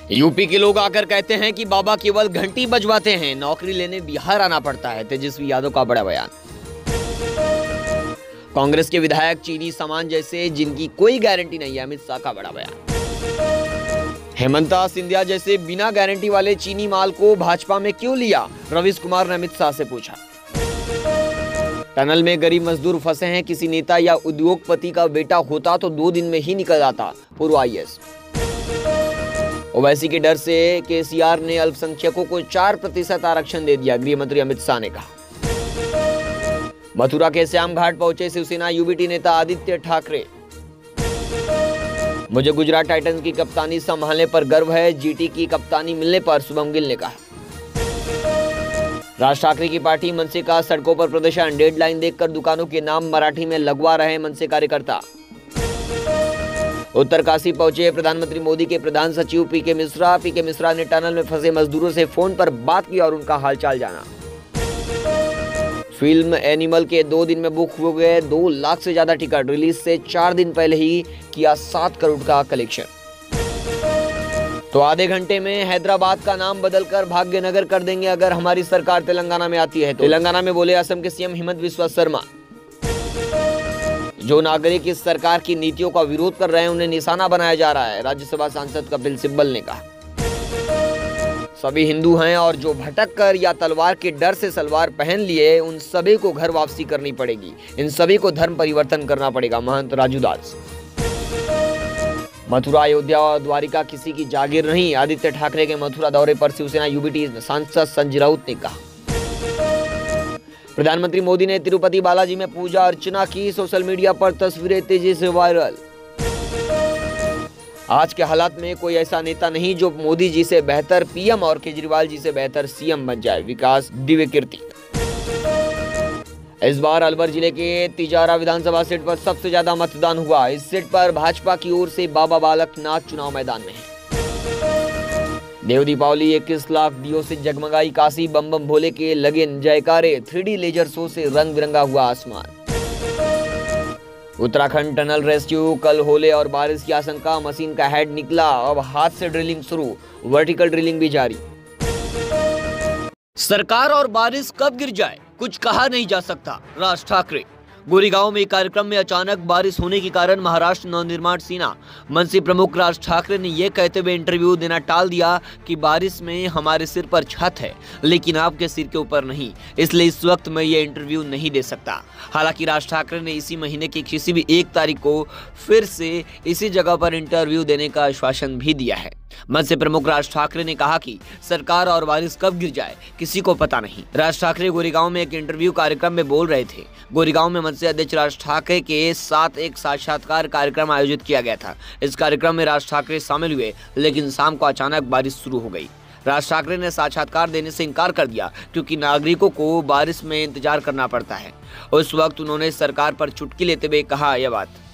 UP के लोग आकर कहते हैं कि बाबा केवल घंटी बजवाते हैं, नौकरी लेने बिहार आना पड़ता है। तेजस्वी यादव का बड़ा बयान। कांग्रेस के विधायक चीनी सामान जैसे जिनकी कोई गारंटी नहीं है, अमित शाह का बड़ा बयान। हेमंता सिंधिया जैसे बिना गारंटी वाले चीनी माल को भाजपा में क्यों लिया, रवीश कुमार ने अमित शाह से पूछा। टनल में गरीब मजदूर फंसे हैं, किसी नेता या उद्योगपति का बेटा होता तो 2 दिन में ही निकल जाता, पूर्व आईएएस। ओवैसी के डर से केसीआर ने अल्पसंख्यकों को 4% आरक्षण दे दिया, गृह मंत्री अमित शाह ने कहा। मथुरा के श्याम घाट पहुंचे शिवसेना यूबीटी नेता आदित्य ठाकरे। मुझे गुजरात टाइटंस की कप्तानी संभालने पर गर्व है, जीटी की कप्तानी मिलने पर शुभम गिल ने कहा। राज ठाकरे की पार्टी मनसे का सड़कों पर प्रदर्शन, डेडलाइन देखकर दुकानों के नाम मराठी में लगवा रहे मनसे कार्यकर्ता। उत्तरकाशी पहुंचे प्रधानमंत्री मोदी के प्रधान सचिव पीके मिश्रा। पीके मिश्रा ने टनल में फंसे मजदूरों से फोन पर बात की और उनका हालचाल जाना। फिल्म एनिमल के 2 दिन में बुक हो गए 2 लाख से ज्यादा टिकट, रिलीज से 4 दिन पहले ही किया 7 करोड़ का कलेक्शन। तो आधे घंटे में हैदराबाद का नाम बदलकर भाग्यनगर कर देंगे अगर हमारी सरकार तेलंगाना में आती है तो, तेलंगाना में बोले असम के सीएम हिमंत बिस्वा शर्मा। जो नागरिक इस सरकार की नीतियों का विरोध कर रहे हैं उन्हें निशाना बनाया जा रहा है, राज्यसभा सांसद कपिल सिब्बल ने कहा। सभी हिंदू हैं और जो भटक कर या तलवार के डर से सलवार पहन लिए उन सभी को घर वापसी करनी पड़ेगी, इन सभी को धर्म परिवर्तन करना पड़ेगा, महंत राजू दास। मथुरा, अयोध्या और द्वारिका किसी की जागीर नहीं, आदित्य ठाकरे के मथुरा दौरे पर शिवसेना यूबीटी सांसद संजय राउत ने कहा। प्रधानमंत्री मोदी ने तिरुपति बालाजी में पूजा अर्चना की, सोशल मीडिया पर तस्वीरें तेजी से वायरल। आज के हालात में कोई ऐसा नेता नहीं जो मोदी जी से बेहतर पीएम और केजरीवाल जी से बेहतर सीएम बन जाए, विकास दिव्य कीर्ति। इस बार अलवर जिले के तिजारा विधानसभा सीट पर सबसे ज्यादा मतदान हुआ। इस सीट पर भाजपा की ओर से बाबा बालक नाथ चुनाव मैदान में है। देव दीपावली 21 लाख दियों से जगमगाई काशी, बम बम भोले के लगे जयकारे, 3D लेजर शो से रंग बिरंगा हुआ आसमान। उत्तराखंड टनल रेस्क्यू, कल होले और बारिश की आशंका, मशीन का हेड निकला, अब हाथ से ड्रिलिंग शुरू, वर्टिकल ड्रिलिंग भी जारी। सरकार और बारिश कब गिर जाए कुछ कहा नहीं जा सकता, राज ठाकरे। गोरेगांव में एक कार्यक्रम में अचानक बारिश होने के कारण महाराष्ट्र नवनिर्माण सेना मनसे प्रमुख राज ठाकरे ने यह कहते हुए इंटरव्यू देना टाल दिया कि बारिश में हमारे सिर पर छत है लेकिन आपके सिर के ऊपर नहीं, इसलिए इस वक्त मैं ये इंटरव्यू नहीं दे सकता। हालांकि राज ठाकरे ने इसी महीने की किसी भी 1 तारीख को फिर से इसी जगह पर इंटरव्यू देने का आश्वासन भी दिया है। मनसे प्रमुख राज ठाकरे ने कहा कि सरकार और बारिश कब गिर जाए किसी को पता नहीं। राज ठाकरे गोरेगांव में एक इंटरव्यू कार्यक्रम में बोल रहे थे। गोरेगांव में मनसे अध्यक्ष राज ठाकरे के साथ एक साक्षात्कार कार्यक्रम आयोजित किया गया था। इस कार्यक्रम में राज ठाकरे शामिल हुए लेकिन शाम को अचानक बारिश शुरू हो गई। राज ठाकरे ने साक्षात्कार देने से इनकार कर दिया क्योंकि नागरिकों को बारिश में इंतजार करना पड़ता है। उस वक्त उन्होंने सरकार पर चुटकी लेते हुए कहा यह बात।